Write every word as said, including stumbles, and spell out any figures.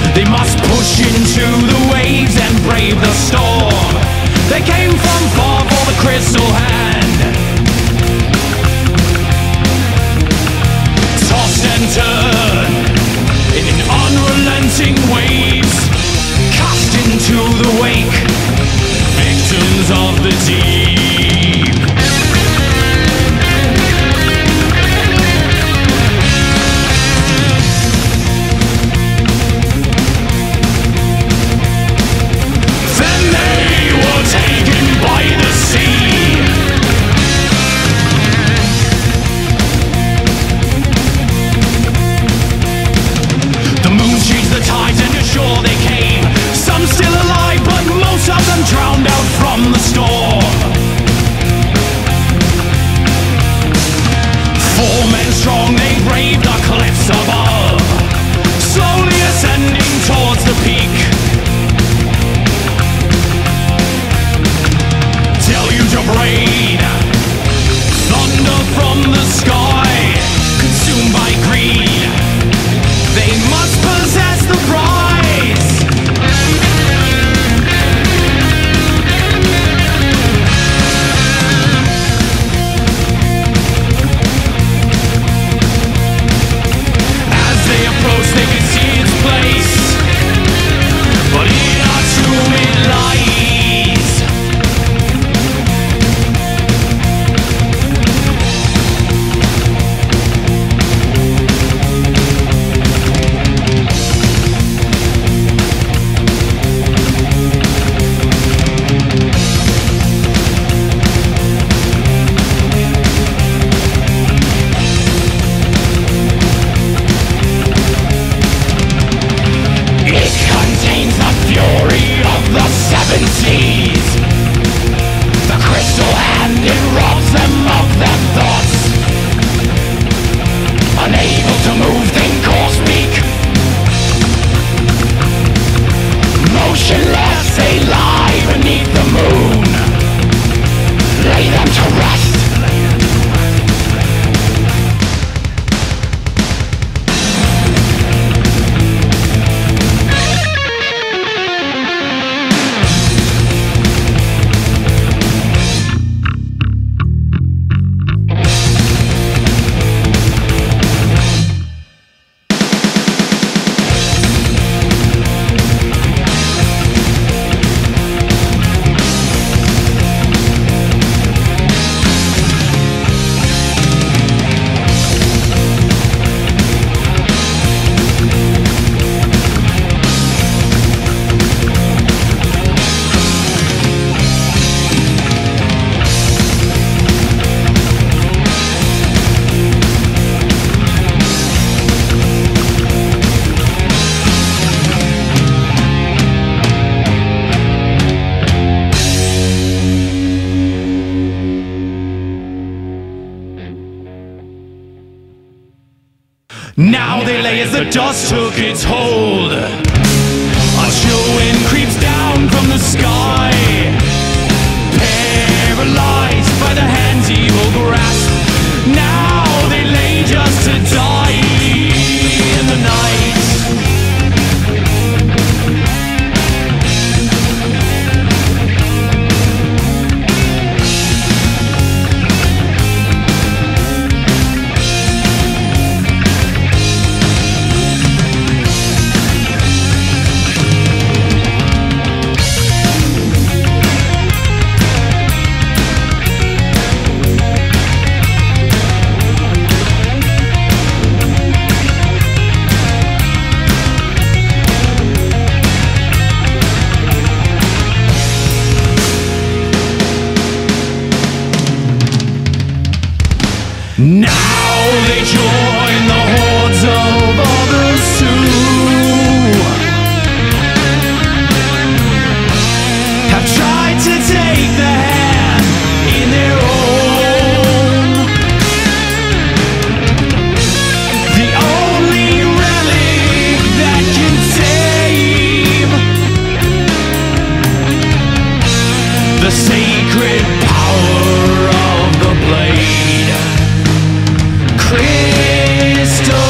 They must push into the waves and brave the storm. They came from far for the crystal hand. Tossed and turned in unrelenting waves, cast into the wake, victims of the deep. Taken by the sea. The moon changed the tides and ashore they came. Some still alive, but most of them drowned out from the storm. Four men strong, they braved the cliffs above, slowly ascending towards the peak. Rain, thunder from the sky, consumed by greed. They must possess the prize. As they approach, they can see its place, but in our tomb it lies. Now they lay as the dust took its hold. A chill wind creeps down from the sky, paralyzed by the hands he will grasp. Now they lay just to die in the night. Now they join the hordes of others too. Have tried to take the hand in their own. The only relic that can tame the sacred power of the blade. Crystal